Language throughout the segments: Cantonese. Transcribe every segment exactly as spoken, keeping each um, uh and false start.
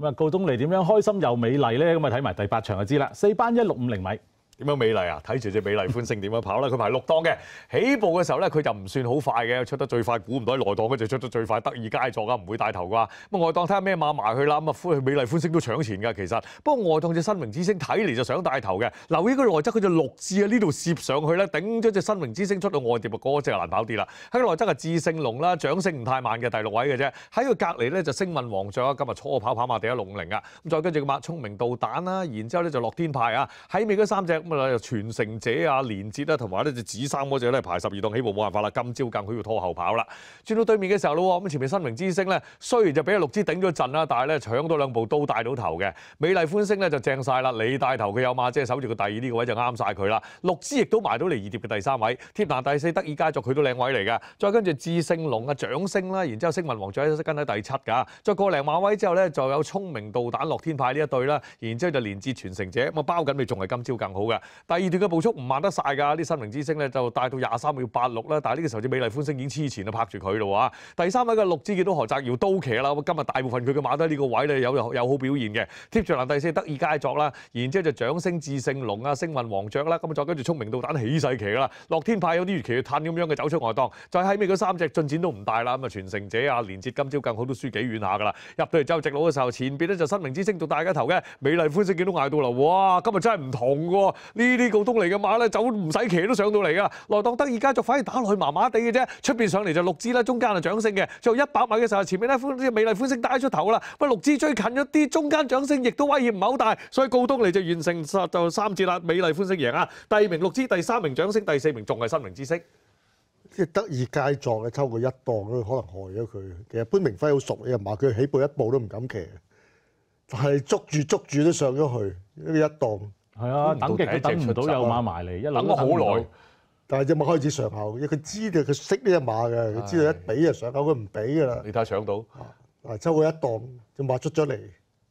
咁啊，告東尼點樣開心又美麗咧？咁啊，睇埋第八場就知啦。四班一六五零米。 點樣美麗啊？睇住隻美麗歡星點樣跑啦！佢排六檔嘅，起步嘅時候咧，佢就唔算好快嘅，出得最快，估唔到喺內檔嗰隻出得最快，得意佳作啊，唔會帶頭啩。咁外檔睇下咩馬埋去啦，咁啊歡美麗歡星都搶前㗎，其實。不過外檔隻新明之星睇嚟就想帶頭嘅，留意個內側佢就六字啊，呢度攝上去咧，頂咗隻新明之星出到外碟啊，嗰隻難跑啲啦。喺個內側係智勝龍啦，掌聲唔太慢嘅第六位嘅啫。喺佢隔離咧就星運王將啊，今日初跑跑馬地一六五零啊。咁再跟住個馬聰明導彈啦，然之後咧就樂天派啊，喺尾嗰三隻咁啊又傳承者啊、連捷啊，同埋呢隻紫衫嗰隻咧排十二檔起步冇辦法啦，今朝更佢要拖後跑啦。轉到對面嘅時候咯，咁前面新明之星咧，雖然就俾阿六支頂咗陣啦，但係咧搶多兩步都帶到頭嘅。美麗歡星咧就正晒啦，你帶頭佢有馬即係守住個第二呢個位就啱晒佢啦。六支亦都埋到嚟二碟嘅第三位，貼欄第四得意佳作佢都靚位嚟㗎。再跟住智勝龍啊、掌聲啦，然之後星雲王再一跟喺第七㗎。再過零馬位之後咧，就有聰明導彈樂天派呢一隊啦，然之後就連捷傳承者咁啊包緊你仲係今朝更好嘅。第二段嘅步速唔慢得晒㗎，啲新明之星咧就帶到廿三秒八六啦，但係呢個時候隻美麗歡星已經黐前啊，拍住佢咯喎。第三位嘅六支見到何澤堯都騎啦，今日大部分佢嘅馬都喺呢個位咧有有好表現嘅，貼住欄第四得意佳作啦，然之後就掌聲智勝龍啊、星運王爵啦，咁啊再跟住聰明導彈起勢騎啦，樂天派有啲越騎越褪咁樣嘅走出外檔，再喺尾嗰三隻進展都唔大啦，咁啊傳承者啊、連捷今朝更好都輸幾遠下㗎啦，入到嚟之後直路嘅時候，前邊咧就新明之星做大家頭嘅，美麗歡星見到嗌到啦，哇！今日真係唔同喎，呢啲告東尼嘅馬咧走唔使騎都上到嚟㗎，內檔得意佳作反而打落去麻麻地嘅啫，出邊上嚟就六支啦，中間係掌聲嘅，最後一百米嘅時候前面咧歡美麗歡星帶出頭啦，不過六支追近咗啲，中間掌聲亦都威脅唔係好大，所以告東尼就完成就三節啦，美麗歡星贏啊，第二名六支，第三名掌聲，第四名仲係新明之星。 即係得意佳作咧，抽佢一檔都可能害咗佢。其實潘明輝好熟嘅馬，佢起步一步都唔敢騎，但係捉住捉住都上咗去呢一檔。 係啊，等極都等唔到有馬埋嚟，一路等咗好耐。 但係隻馬開始上口，因為佢知道佢識呢隻馬嘅，佢知道一俾就上口，佢唔俾㗎啦。 你睇下搶到， 嗱抽佢一檔，隻馬出咗嚟，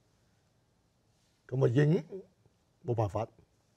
咁啊已經冇辦法。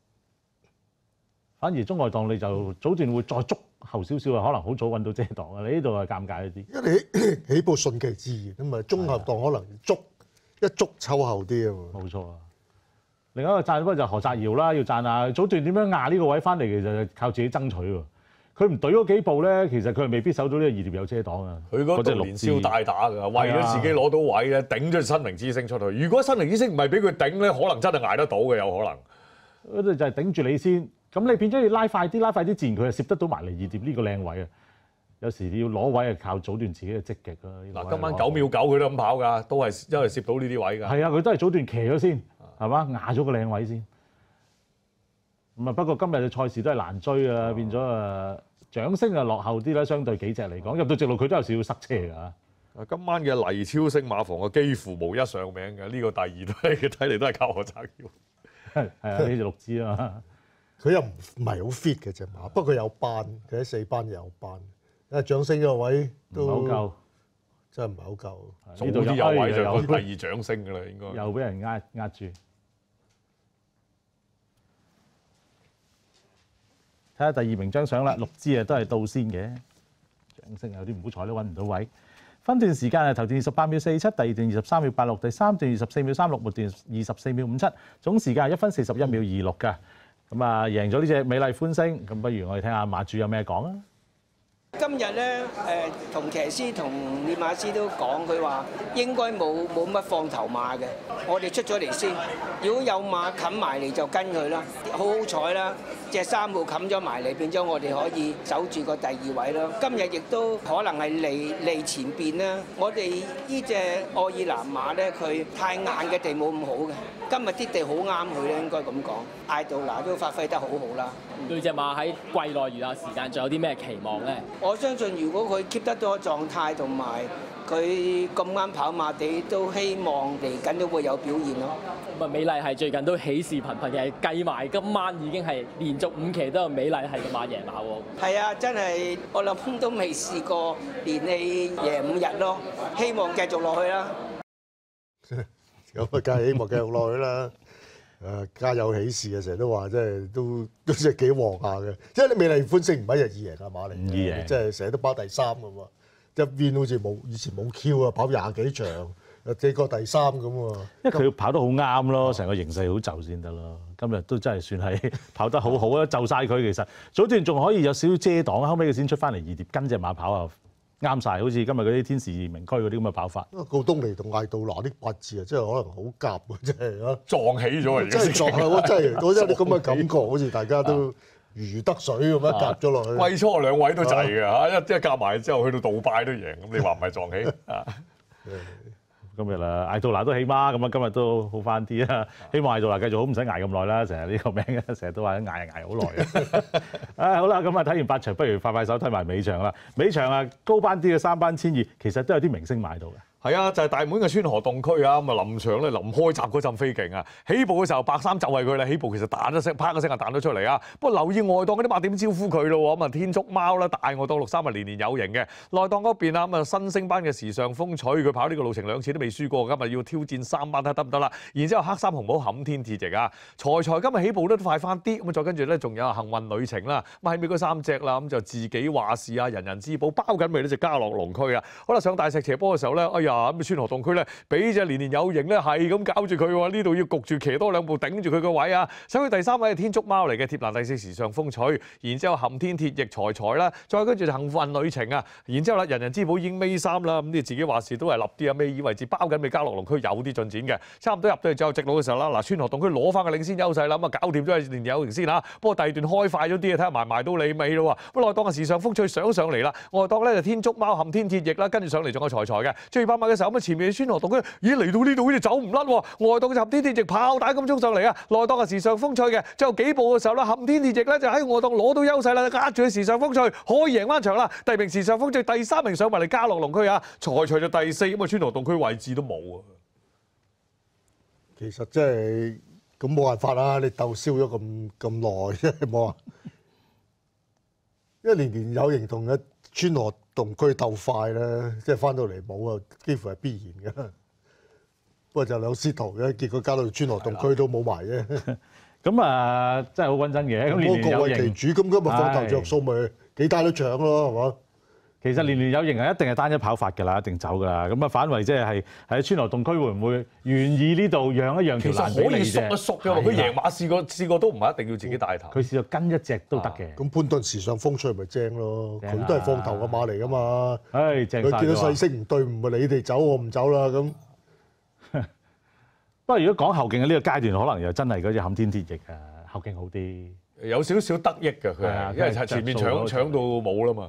反而中外檔你就早段會再捉後少少啊，可能好早揾到遮檔啊！你呢度係尷尬一啲， 因為你起步順其自然咁啊，中後檔可能捉一捉抽後啲啊嘛。 冇錯啊！另一個讚不過就何澤堯啦，要讚下早段點樣壓呢個位翻嚟，其實靠自己爭取喎。佢唔懟嗰幾步咧，其實佢係未必守到呢個二碟有遮擋啊。 佢嗰度連消帶打㗎，為咗自己攞到位咧，頂咗新明之星出去。如果新明之星唔係俾佢頂咧，可能真係捱得到嘅，有可能。 嗰度就係頂住你先，咁你變咗要拉快啲，拉快啲，自然佢就攝得到埋嚟二碟呢個靚位啊。有時你要攞位係靠早段自己嘅積極啦。 嗱，今晚九秒九佢都咁跑㗎，都係因為攝到呢啲位㗎。 係啊，佢都係早段騎咗先，係嘛，壓咗個靚位先。咁啊，不過今日嘅賽事都係難追啊，變咗啊掌聲啊落後啲啦，相對幾隻嚟講，入到直路佢都有少少塞車㗎。啊， 今晚嘅黎超星馬房啊，幾乎無一上名嘅，呢個第二都係睇嚟都係靠何澤堯。 係係啊，呢隻六支啊嘛。 佢又唔唔係好 fit 嘅隻馬，不過佢有班，佢喺四班有班。因為掌聲嗰個位都唔係好夠， 真係唔係好夠。 呢度啲有位就講第二掌聲㗎啦，應該。 又俾人壓壓住。睇下第二名張相啦，六支啊都係到先嘅，掌聲有啲唔好彩都揾唔到位。分段時間係頭段二十八秒四七，第二段二十三秒八六，第三段二十四秒三六，末段二十四秒五七，總時間係一分四十一秒二六㗎。咁啊，贏咗呢隻美麗歡星，咁不如我哋聽下馬主有咩講啊？ 今日咧，誒同騎師同練馬師都講，佢話應該冇冇乜放頭馬嘅，我哋出咗嚟先。如果有馬冚埋嚟就跟佢啦，好好彩啦！隻三號冚咗埋嚟，變咗我哋可以守住個第二位咯。今日亦都可能係離離前邊啦。我哋呢隻愛爾蘭馬咧，佢太硬嘅地冇咁好嘅，今日啲地好啱佢咧，應該咁講。艾杜拿都發揮得好好啦。 對隻馬喺季內餘下時間，仲有啲咩期望咧？ 我相信如果佢 keep 得到個狀態同埋佢咁啱跑馬地，都希望嚟緊都會有表現咯。 咁啊，美麗係最近都喜事頻頻嘅，計埋今晚已經係連續五期都有美麗係個馬贏馬喎。 係啊，真係我諗都未試過連氣贏五日咯，希望繼續落去啦。 咁啊，梗係希望繼續落去啦。誒，家有喜事啊，成日都話，即係都都即係幾旺下嘅。即係你美麗歡星唔係一日易贏啊馬嚟嘅， 易贏即係成日都跑第三㗎嘛。一邊好似冇以前冇 Q 啊，跑廿幾場， 誒幾個第三咁喎。 因為佢跑得好啱咯，成個形勢好就先得咯。今日都真係算係跑得好好啊，就晒佢其實早段仲可以有少少遮擋，後尾佢先出翻嚟二碟跟隻馬跑啊，啱晒，好似今日嗰啲天時名區嗰啲咁嘅跑法。 告東尼同艾杜拿啲八字啊，真係可能好夾喎，真係啊！ 撞起咗啊！而家真係撞啊！我真係我有啲咁嘅感覺，好似大家都如魚得水咁樣夾咗落去。 季初兩位都滯嘅嚇，一一夾埋之後去到杜拜都贏，咁你話唔係撞起啊？ 今日啦，艾杜拿都起碼咁啊，今日都好翻啲啦。希望艾杜拿繼續好，唔使捱咁耐啦。成日呢個名嘅，成日都話捱捱好耐啊！啊好啦，咁啊睇完八場，不如快快手睇埋尾場啦。尾場啊，高班啲嘅三班千二，其實都有啲明星買到嘅。 係啊，就係、是、大滿嘅川河洞區啊，咁啊臨場咧臨開閘嗰陣飛勁啊！起步嘅時候白衫就係佢啦，起步其實彈咗聲，啪一聲就彈咗出嚟啊！不過留意外檔嗰啲馬點招呼佢咯，咁啊天竺貓啦，大外檔六三啊年年有型嘅，內檔嗰邊啊咁啊新星班嘅時尚風采，佢跑呢個路程兩次都未輸過，今日要挑戰三班睇下得唔得啦？然之後黑衫紅帽冚天鐵翼啊，財財今日起步都快翻啲，咁啊再跟住咧仲有幸運旅程啦，咁喺尾嗰三隻啦，咁就自己話事啊，人人之寶包緊尾呢隻嘉樂龍區啊！好啦，上大石斜坡嘅時候咧，哎呀咁川河洞區咧，俾隻年年有型咧，係咁搞住佢喎，呢度要焗住騎多兩步頂住佢個位啊！首去第三位係天竺貓嚟嘅，貼欄第四時尚風采，然之後冚天鐵翼財財啦，再跟住就幸運旅程啊，然之後啦人人之寶已經尾三啦，咁你自己話事都係立啲啊，尾二位置包緊尾嘉樂龍區有啲進展嘅，差唔多入到去最後直路嘅時候啦，嗱川河洞區攞翻個領先優勢啦，咁啊搞掂咗係年年有型先嚇，不過第二段開快咗啲啊，睇下埋埋到你尾咯喎，咁內檔嘅時尚風趣上上嚟啦，外檔咧就天竺貓冚天鐵翼啦，跟住上嚟仲有財財嘅，最二百米嘅時候咁啊前面川河洞區咦嚟到呢度好似走唔甩喎，外檔嘅冚天鐵翼炮彈咁衝上嚟啊，內檔嘅時尚風趣嘅，最後幾步嘅時候啦，冚天鐵翼咧就喺外檔攞到優勢啦，壓住時尚風趣可以贏翻場啦，第二名時尚風趣，第三名上埋嚟嘉樂龍區啊，財財就第四，咁啊川河洞區位置都冇啊。 其實真係咁冇辦法啦，你鬥燒咗咁咁耐，真係冇啊！因為年年有型同嘅川河洞區鬥快咧，即係翻到嚟冇啊，幾乎係必然嘅。不過就兩師徒嘅，結果加到川河洞區都冇埋啫。 咁啊，真係好穩陣嘅。咁年年各有型， 為其主，咁今日放頭着數咪幾單都搶咯，係嘛？ 其實年年有型係一定係單一跑法㗎啦，一定走㗎啦。咁啊反為即係係喺川河洞區會唔會願意呢度讓一讓條其實欄俾你可以縮一啫？ 縮嘅，佢贏馬試過試過都唔係一定要自己帶頭。 佢試過跟一隻都得嘅。 咁潘頓時尚風趣咪正咯， 正啊佢都係放頭嘅馬嚟㗎嘛。 唉，正晒佢見到咗啊勢色唔對，唔係你哋走，我唔走啦咁。 不過如果講後勁嘅呢個階段，可能又真係嗰隻冚天鐵翼啊，後勁好啲。 有少少得益嘅佢係啊係，因為係前面搶着數搶到冇啦嘛。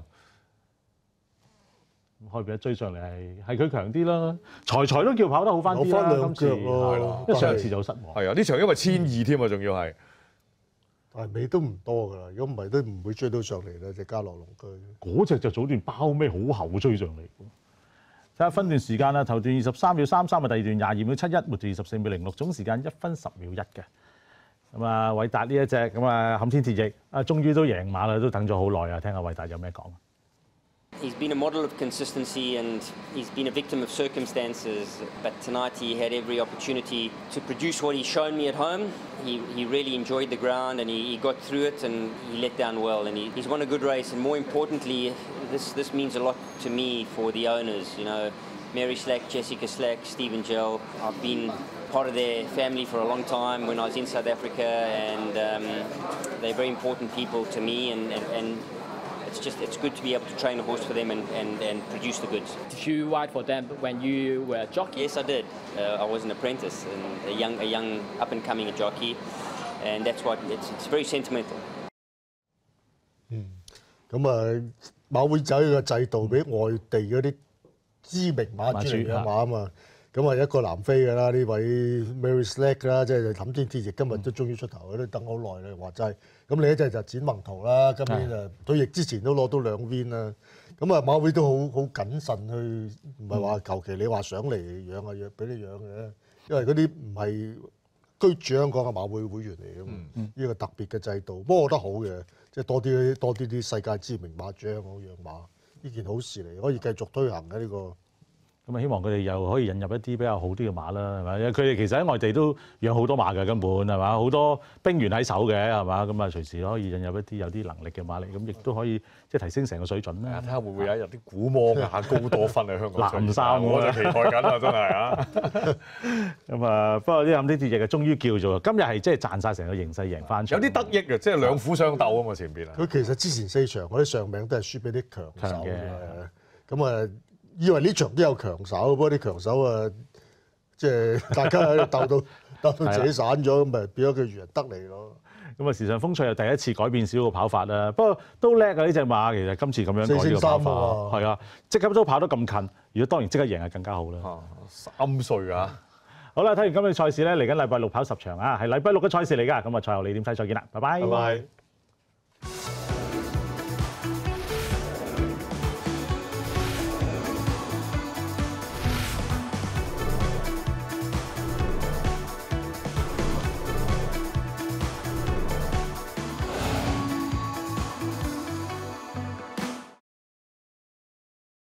開邊一追上嚟係係佢強啲啦，財財都叫跑得好翻啲啦， 有返兩今次腳咯係咯因為上一次就失望。 係啊，呢場因為千二添啊，仲要係。 但係尾都唔多㗎啦，如果唔係都唔會追到上嚟啦，隻嘉樂龍區。 嗰隻就早段包尾好後追上嚟。睇下分段時間啦，頭段二十三秒三三啊，第二段廿二秒七一，末段二十四秒零六，總時間一分十秒一嘅。咁啊，偉達呢一隻咁啊，冚天鐵翼啊，終於都贏馬啦，都等咗好耐啊！聽下偉達有咩講。 He's been a model of consistency and he's been a victim of circumstances. But tonight he had every opportunity to produce what he's shown me at home. He, he really enjoyed the ground and he, he got through it and he let down well. And he, he's won a good race. And more importantly, this, this means a lot to me for the owners. You know, Mary Slack, Jessica Slack, Stephen Gell. I've been part of their family for a long time when I was in South Africa. And um, they're very important people to me. And, and, and It's just it's good to be able to train a horse for them and, and, and produce the goods. Did you ride for them when you were a jockey? Yes, I did. Uh, I was an apprentice and a young, a young up-and-coming jockey, and that's what it's, it's very sentimental. 嗯，咁啊，馬會仔嘅制度俾外地嗰啲知名馬主嚟嘅馬啊嘛，咁啊一個南非嘅啦，呢位 Mary Slack 啦，即係冚天鐵翼，今日都終於出頭，都等好耐啦，話齋。咁另一隻就展宏圖啦，今年啊退役之前都攞到兩 win 啦。咁啊馬會都好好謹慎去，唔係話求其你話上嚟養啊養俾你養嘅，因為嗰啲唔係居住香港嘅馬會會員嚟嘅嘛，呢個特別嘅制度。不過我覺得好嘅，即係多啲多啲啲世界知名馬主喺香港養馬，呢件好事嚟，可以繼續推行嘅呢個。 咁啊，希望佢哋又可以引入一啲比較好啲嘅馬啦，係咪？因為佢哋其實喺外地都養好多馬嘅，根本係嘛，好多兵員喺手嘅，係嘛？咁啊，隨時可以引入一啲有啲能力嘅馬嚟，咁亦都可以即係提升成個水準啦。 睇下會唔會有一日啲古魔牙高多芬喺香港出現藍衫我就期待緊啦，真係啊！ 咁啊，不過呢咁啲節日嘅終於叫做今日係即係賺晒成個形勢贏翻場， 有啲得益嘅，即係兩虎相鬥啊嘛，前邊啊！ 佢其實之前四場嗰啲上名都係輸俾啲強手強嘅嘅，咁啊以為呢場都有強手，不過啲強手啊，即係大家喺度鬥到鬥到自己散咗，咁咪變咗佢漁人得利咯。 咁啊，時尚風趣又第一次改變少個跑法啦，不過都叻啊！呢隻馬其實今次咁樣改呢個跑法，係啊，即刻都跑得咁近，如果當然即刻贏係更加好啦。 啊，三歲啊！ 好啦，睇完今日賽事咧，嚟緊禮拜六跑十場啊，係禮拜六嘅賽事嚟㗎。咁啊，賽後你點睇？再見啦，拜拜。 拜拜。